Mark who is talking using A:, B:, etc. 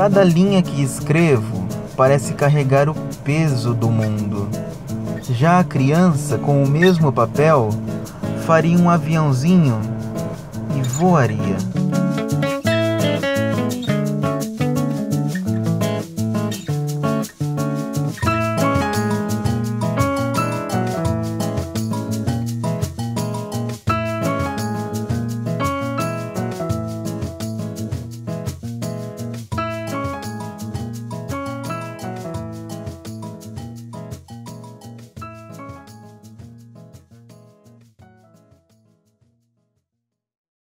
A: Cada linha que escrevo parece carregar o peso do mundo. Já a criança, com o mesmo papel, faria um aviãozinho e voaria.